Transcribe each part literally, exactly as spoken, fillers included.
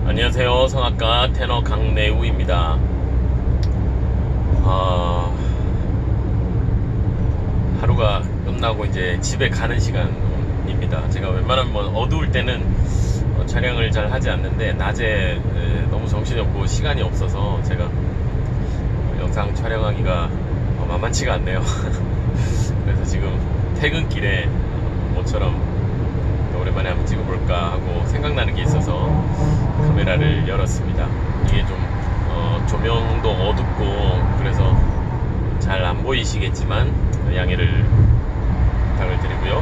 안녕하세요. 성악가 테너 강내우입니다. 어, 하루가 끝나고 이제 집에 가는 시간입니다. 제가 웬만하면 뭐 어두울 때는 어, 촬영을 잘 하지 않는데 낮에 에, 너무 정신이 없고 시간이 없어서 제가 어, 영상 촬영하기가 어, 만만치가 않네요. 그래서 지금 퇴근길에 어, 모처럼 오랜만에 한번 찍어볼까 하고 생각나는 게 있어서 카메라를 열었습니다. 이게 좀 어, 조명도 어둡고 그래서 잘 안 보이시겠지만 양해를 부탁을 드리고요.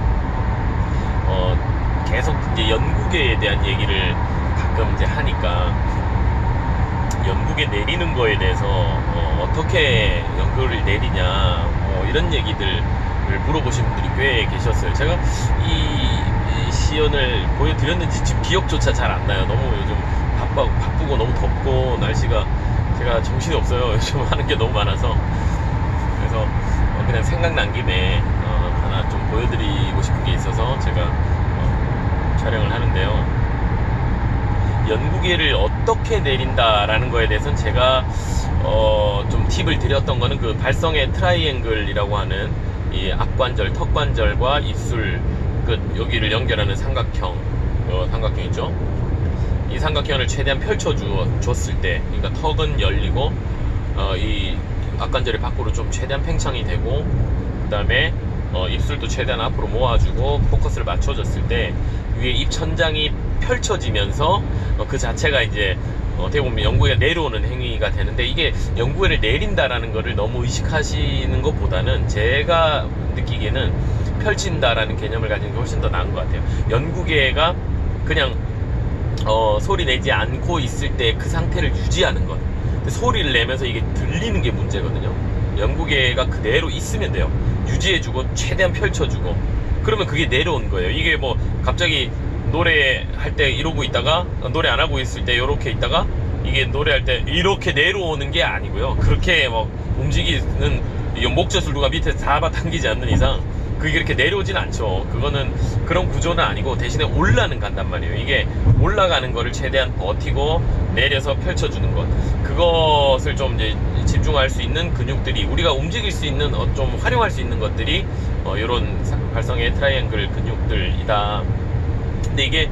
어, 계속 이제 연구계에 대한 얘기를 가끔 이제 하니까 연구계 내리는 거에 대해서 어, 어떻게 연구를 내리냐 어, 이런 얘기들 물어보신 분들이 꽤 계셨어요. 제가 이, 이 시연을 보여드렸는지 지금 기억조차 잘 안 나요. 너무 요즘 바빠, 바쁘고 너무 덥고 날씨가 제가 정신이 없어요. 요즘 하는 게 너무 많아서. 그래서 그냥 생각난 김에 어, 하나 좀 보여드리고 싶은 게 있어서 제가 어, 촬영을 하는데요. 연구계를 어떻게 내린다라는 거에 대해서는 제가 어, 좀 팁을 드렸던 거는 그 발성의 트라이앵글이라고 하는 이 악관절, 턱관절과 입술 끝 여기를 연결하는 삼각형, 어, 삼각형 있죠? 이 삼각형을 최대한 펼쳐 줬을 때, 그러니까 턱은 열리고 어, 이 악관절이 밖으로 좀 최대한 팽창이 되고, 그 다음에 어, 입술도 최대한 앞으로 모아주고 포커스를 맞춰줬을 때 위에 입 천장이 펼쳐지면서 어, 그 자체가 이제 어떻게 보면 연구에 내려오는 행위가 되는데, 이게 연구회를 내린다라는 거를 너무 의식하시는 것보다는 제가 느끼기에는 펼친다라는 개념을 가지는 게 훨씬 더 나은 것 같아요. 연구계가 그냥 어, 소리 내지 않고 있을 때 그 상태를 유지하는 것. 소리를 내면서 이게 들리는 게 문제거든요. 연구계가 그대로 있으면 돼요. 유지해주고 최대한 펼쳐주고 그러면 그게 내려온 거예요. 이게 뭐 갑자기 노래할 때 이러고 있다가 노래 안 하고 있을 때 이렇게 있다가 이게 노래할 때 이렇게 내려오는 게 아니고요. 그렇게 막 움직이는 목젖을 누가 밑에서 잡아당기지 않는 이상 그게 이렇게 내려오진 않죠. 그거는 그런 구조는 아니고 대신에 올라는 간단 말이에요. 이게 올라가는 거를 최대한 버티고 내려서 펼쳐주는 것, 그것을 좀 이제 집중할 수 있는 근육들이, 우리가 움직일 수 있는 어, 좀 활용할 수 있는 것들이 어, 이런 발성의 트라이앵글 근육들이다. 근데 이게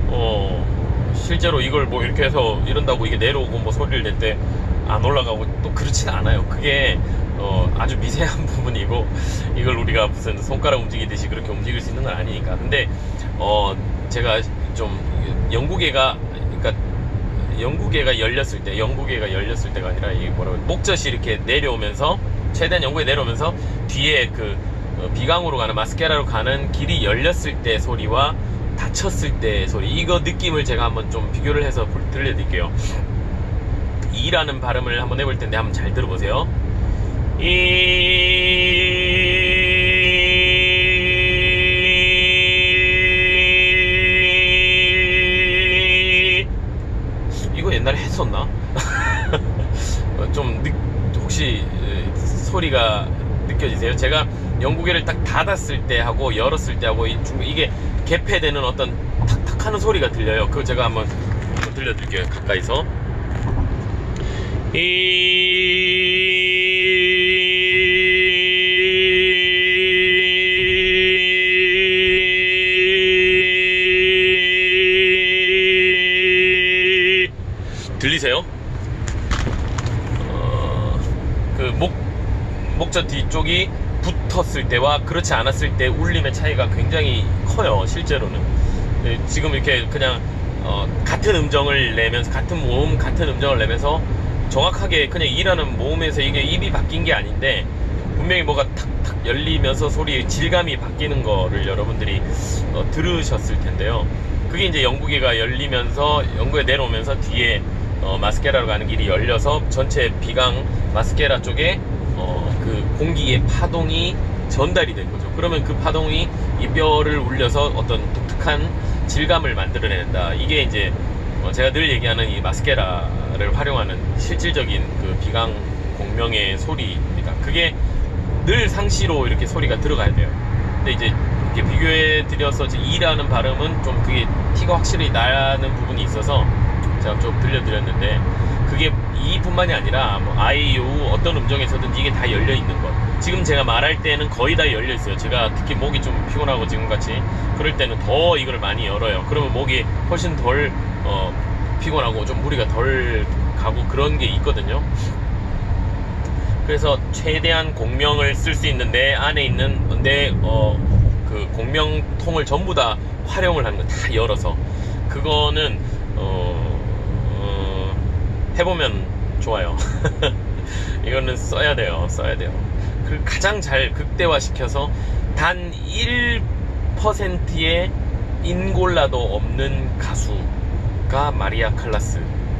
어 실제로 이걸 뭐 이렇게 해서 이런다고 이게 내려오고 뭐 소리를 낼 때 안 올라가고 또 그렇지는 않아요. 그게 어 아주 미세한 부분이고 이걸 우리가 무슨 손가락 움직이듯이 그렇게 움직일 수 있는 건 아니니까. 근데 어 제가 좀 연구계가, 그러니까 연구계가 열렸을 때, 연구계가 열렸을 때가 아니라 이 뭐라고 목젖이 이렇게 내려오면서 최대한 연구에 내려오면서 뒤에 그 어, 비강으로 가는, 마스케라로 가는 길이 열렸을 때 소리와 닫혔을 때 소리, 이거 느낌을 제가 한번 좀 비교를 해서 들려드릴게요. 이라는 발음을 한번 해볼 텐데 한번 잘 들어보세요. 이 이거 옛날에 했었나? 좀 느, 혹시 소리가 느껴지세요? 제가 연구계를 딱 닫았을 때 하고 열었을 때 하고 이게 개폐되는 어떤 탁탁 하는 소리가 들려요. 그거 제가 한번, 한번 들려드릴게요. 가까이서. 이 들리세요? 어, 그 목, 목젖 뒤쪽이 붙었을 때와 그렇지 않았을 때 울림의 차이가 굉장히 커요. 실제로는 지금 이렇게 그냥 어, 같은 음정을 내면서, 같은 모음 같은 음정을 내면서 정확하게 그냥 일하는 모음에서 이게 입이 바뀐 게 아닌데 분명히 뭐가 탁탁 열리면서 소리의 질감이 바뀌는 거를 여러분들이 어, 들으셨을 텐데요. 그게 이제 연구계가 열리면서 연구에 내려오면서 뒤에 어, 마스케라로 가는 길이 열려서 전체 비강 마스케라 쪽에 어, 그 공기의 파동이 전달이 된 거죠. 그러면 그 파동이 이 뼈를 울려서 어떤 독특한 질감을 만들어낸다. 이게 이제 어, 제가 늘 얘기하는 이 마스케라를 활용하는 실질적인 그 비강 공명의 소리입니다. 그게 늘 상시로 이렇게 소리가 들어가야 돼요. 근데 이제 이렇게 비교해 드려서 이라는 발음은 좀 그게 티가 확실히 나는 부분이 있어서 제가 좀 들려드렸는데, 그게 이뿐만이 아니라 뭐 아이유 어떤 음정에서든 이게 다 열려 있는 것. 지금 제가 말할 때는 거의 다 열려 있어요. 제가 특히 목이 좀 피곤하고 지금같이 그럴 때는 더 이걸 많이 열어요. 그러면 목이 훨씬 덜 어, 피곤하고 좀 무리가 덜 가고 그런 게 있거든요. 그래서 최대한 공명을 쓸 수 있는 내 안에 있는 내 어, 그 공명통을 전부 다 활용을 하는 거 다 열어서, 그거는 어, 어, 해보면 좋아요. 이거는 써야 돼요. 써야 돼요. 그 가장 잘 극대화시켜서 단 일 퍼센트의 인골라도 없는 가수가 마리아 칼라스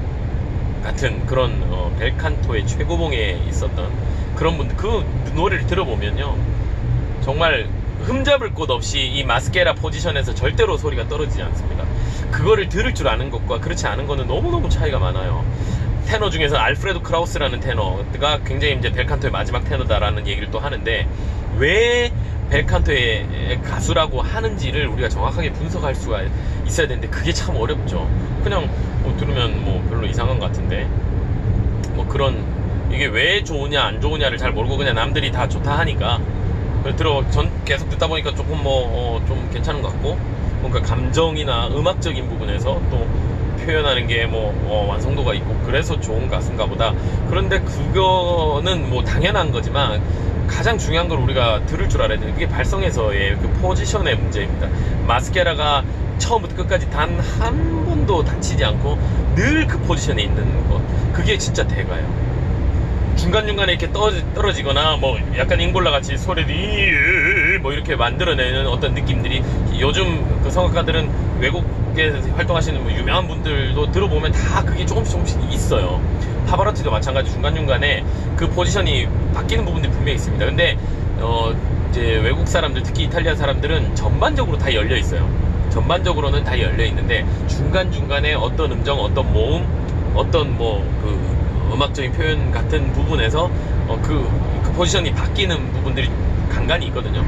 같은 그런 어, 벨칸토의 최고봉에 있었던 그런 분들, 그 노래를 들어보면요 정말 흠잡을 곳 없이 이 마스케라 포지션에서 절대로 소리가 떨어지지 않습니다. 그거를 들을 줄 아는 것과 그렇지 않은 거는 너무너무 차이가 많아요. 테너 중에서 알프레도 크라우스라는 테너가 굉장히 이제 벨칸토의 마지막 테너다라는 얘기를 또 하는데, 왜 벨칸토의 가수라고 하는지를 우리가 정확하게 분석할 수가 있어야 되는데 그게 참 어렵죠. 그냥 뭐 들으면 뭐 별로 이상한 것 같은데, 뭐 그런, 이게 왜 좋으냐 안 좋으냐를 잘 모르고 그냥 남들이 다 좋다 하니까 들어 전 계속 듣다 보니까 조금 뭐 좀 어, 괜찮은 것 같고, 뭔가 감정이나 음악적인 부분에서 또 표현하는 게 뭐 어, 완성도가 있고 그래서 좋은 가수인가 보다. 그런데 그거는 뭐 당연한 거지만 가장 중요한 걸 우리가 들을 줄 알아야 되는 게 발성에서의 그 포지션의 문제입니다. 마스케라가 처음부터 끝까지 단 한 번도 다치지 않고 늘 그 포지션에 있는 것, 그게 진짜 대가요. 중간중간에 이렇게 떨어지, 떨어지거나 뭐 약간 잉골라 같이 소리를 뭐 이렇게 만들어내는 어떤 느낌들이, 요즘 그 성악가들은 외국에 활동하시는 뭐 유명한 분들도 들어보면 다 그게 조금씩 조금씩 있어요. 파바로티도 마찬가지 중간중간에 그 포지션이 바뀌는 부분들이 분명히 있습니다. 근데 어 이제 외국 사람들, 특히 이탈리아 사람들은 전반적으로 다 열려 있어요. 전반적으로는 다 열려 있는데 중간중간에 어떤 음정, 어떤 모음, 어떤 뭐 그 음악적인 표현 같은 부분에서 어 그, 그 포지션이 바뀌는 부분들이 간간히 있거든요.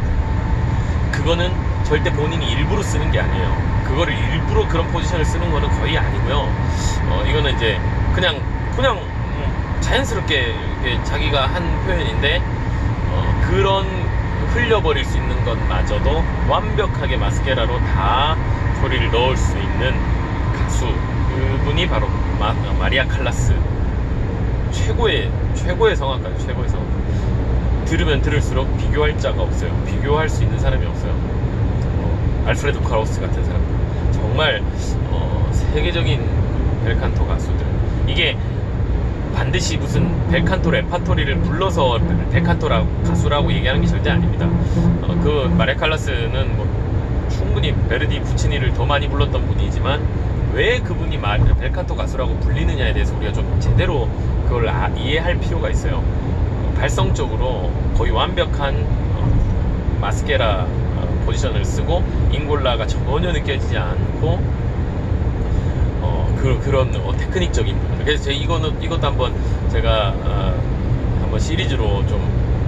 그거는 절대 본인이 일부러 쓰는 게 아니에요. 그거를 일부러 그런 포지션을 쓰는 거는 거의 아니고요. 어 이거는 이제 그냥 그냥 자연스럽게 이렇게 자기가 한 표현인데, 어 그런 흘려버릴 수 있는 것마저도 완벽하게 마스케라로 다 소리를 넣을 수 있는 가수, 그분이 바로 마, 마리아 칼라스. 최고의 최고의 성악가죠. 최고의 성악가. 들으면 들을수록 비교할 자가 없어요. 비교할 수 있는 사람이 없어요. 어, 알프레도 크라우스 같은 사람, 정말 어, 세계적인 벨칸토 가수들. 이게 반드시 무슨 벨칸토 레파토리를 불러서 벨칸토라 가수라고 얘기하는 게 절대 아닙니다. 어, 그 마리아 칼라스는 뭐 충분히 베르디, 푸치니를 더 많이 불렀던 분이지만 왜 그분이 마, 벨칸토 가수라고 불리느냐에 대해서 우리가 좀 제대로 그걸 아, 이해할 필요가 있어요. 어, 발성적으로 거의 완벽한 어, 마스케라 어, 포지션을 쓰고 잉골라가 전혀 느껴지지 않고 어, 그, 그런 어, 테크닉적인 부분. 그래서 제 이거는 이것도 한번 제가 어, 한번 시리즈로 좀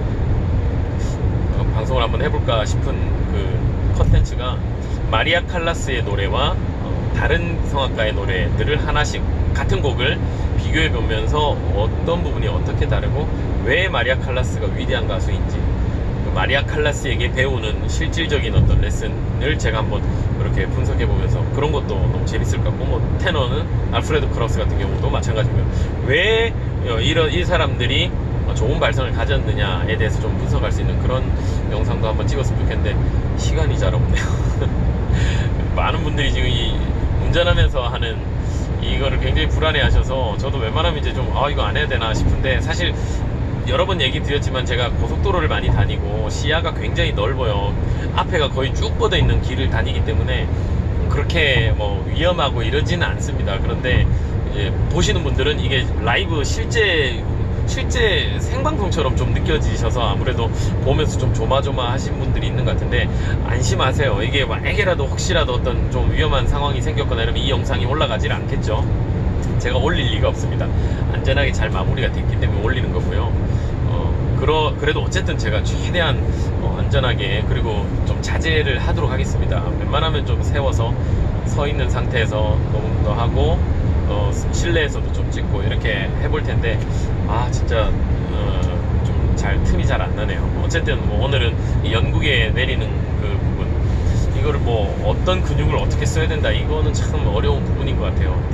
어, 방송을 한번 해볼까 싶은 그 컨텐츠가 마리아 칼라스의 노래와 다른 성악가의 노래들을 하나씩 같은 곡을 비교해 보면서 어떤 부분이 어떻게 다르고 왜 마리아 칼라스가 위대한 가수인지, 그 마리아 칼라스에게 배우는 실질적인 어떤 레슨을 제가 한번 그렇게 분석해 보면서, 그런 것도 너무 재밌을 것 같고, 뭐 테너는 알프레도 크라우스 같은 경우도 마찬가지고요. 왜 이런 이 사람들이 좋은 발성을 가졌느냐에 대해서 좀 분석할 수 있는 그런 영상도 한번 찍었으면 좋겠는데 시간이 잘 없네요. 많은 분들이 지금 이 운전하면서 하는 이거를 굉장히 불안해 하셔서 저도 웬만하면 이제 좀 아 이거 안 해야 되나 싶은데, 사실 여러 번 얘기 드렸지만 제가 고속도로를 많이 다니고 시야가 굉장히 넓어요. 앞에가 거의 쭉 뻗어 있는 길을 다니기 때문에 그렇게 뭐 위험하고 이러지는 않습니다. 그런데 이제 보시는 분들은 이게 라이브 실제 실제 생방송처럼 좀 느껴지셔서 아무래도 보면서 좀 조마조마하신 분들이 있는 것 같은데 안심하세요. 이게 만약에라도 혹시라도 어떤 좀 위험한 상황이 생겼거나 이러면 이 영상이 올라가질 않겠죠. 제가 올릴 리가 없습니다. 안전하게 잘 마무리가 됐기 때문에 올리는 거고요. 어, 그러, 그래도 어쨌든 제가 최대한 어, 안전하게, 그리고 좀 자제를 하도록 하겠습니다. 웬만하면 좀 세워서 서 있는 상태에서 녹음도 하고 어, 실내에서도 좀 찍고 이렇게 해볼 텐데, 아 진짜 어, 좀 잘 틈이 잘 안 나네요. 어쨌든 뭐 오늘은 이 연국에 내리는 그 부분, 이거를 뭐 어떤 근육을 어떻게 써야 된다, 이거는 참 어려운 부분인 것 같아요. 근데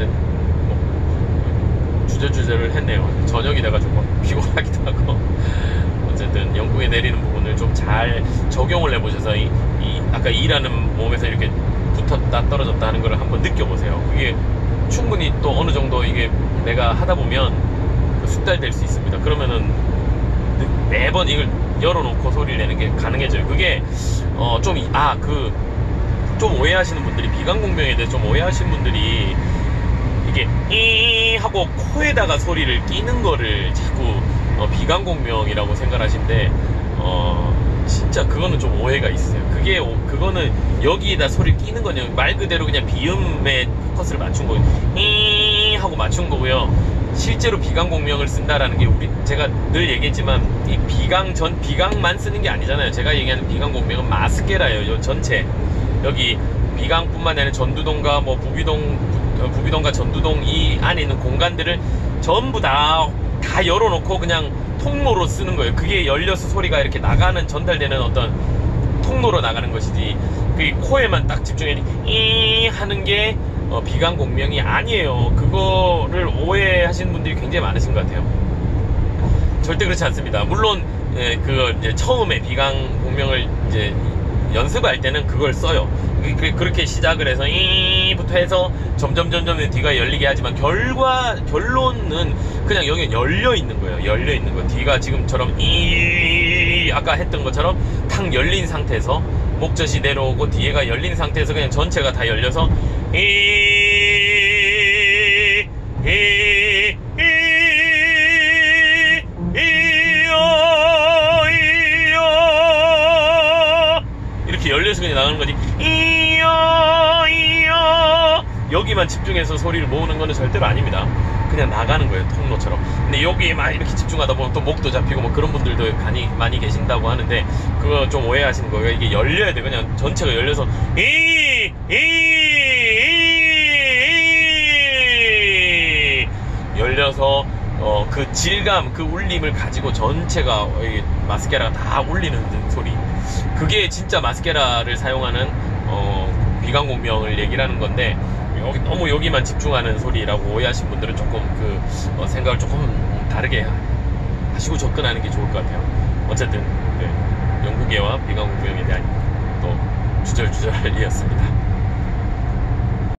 뭐 주저주저를 했네요. 저녁이 돼가지고 피곤하기도 하고. 어쨌든 연국에 내리는 부분을 좀 잘 적용을 해보셔서 이, 이 아까 일하는 몸에서 이렇게 붙었다 떨어졌다 하는 걸 한번 느껴보세요. 그게 충분히 또 어느 정도 이게 내가 하다 보면 숙달될 수 있습니다. 그러면은 매번 이걸 열어놓고 소리를 내는 게 가능해져요. 그게 어 좀 아 그 좀 오해하시는 분들이, 비강공명에 대해 좀 오해하시는 분들이 이게 이 하고 코에다가 소리를 끼는 거를 자꾸 어, 비강공명이라고 생각하시는데, 어 진짜 그거는 좀 오해가 있어요. 그게 그거는 여기에다 소리를 끼는 거는 말 그대로 그냥 비음에 포커스를 맞춘 거예요. 이 하고 맞춘 거고요. 실제로 비강공명을 쓴다라는 게, 우리 제가 늘 얘기했지만 이 비강 전 비강만 쓰는 게 아니잖아요. 제가 얘기하는 비강공명은 마스케라예요. 요 전체 여기 비강뿐만 아니라 전두동과 뭐 부비동 부, 부비동과 전두동 이 안에 있는 공간들을 전부 다 다 열어놓고 그냥 통로로 쓰는 거예요. 그게 열려서 소리가 이렇게 나가는, 전달되는 어떤 통로로 나가는 것이지, 그 코에만 딱 집중해 이 하는 게 어, 비강공명이 아니에요. 그거를 오해하시는 분들이 굉장히 많으신 것 같아요. 절대 그렇지 않습니다. 물론 예, 그 이제 처음에 비강공명을 이제 연습할 때는 그걸 써요. 그, 그렇게 시작을 해서 이부터 해서 점점 점점 뒤가 열리게 하지만, 결과 결론은 그냥 여기 열려 있는 거예요. 열려 있는 거. 뒤가 지금처럼 이 아까 했던 것처럼 탁 열린 상태에서 목젖이 내려오고 뒤에가 열린 상태에서 그냥 전체가 다 열려서 이 이 이 이렇게 열려서 그냥 나가는 거지. 이요 이요 여기만 집중해서 소리를 모으는 거는 절대로 아닙니다. 그냥 나가는 거예요, 통로처럼. 근데 여기에만 이렇게 집중하다 보면 또 목도 잡히고 뭐 그런 분들도 많이 많이 계신다고 하는데, 그거 좀 오해하시는 거예요. 이게 열려야 돼. 그냥 전체가 열려서 이 이 이 열려서 어, 그 질감, 그 울림을 가지고 전체가 마스케라가 다 울리는 소리, 그게 진짜 마스케라를 사용하는 어, 비강공명을 얘기를 하는 건데, 여기 너무 여기만 집중하는 소리라고 오해하신 분들은 조금 그 어, 생각을 조금 다르게 하시고 접근하는 게 좋을 것 같아요. 어쨌든 네, 연구계와 비강공명에 대한 또 주절주절이었습니다.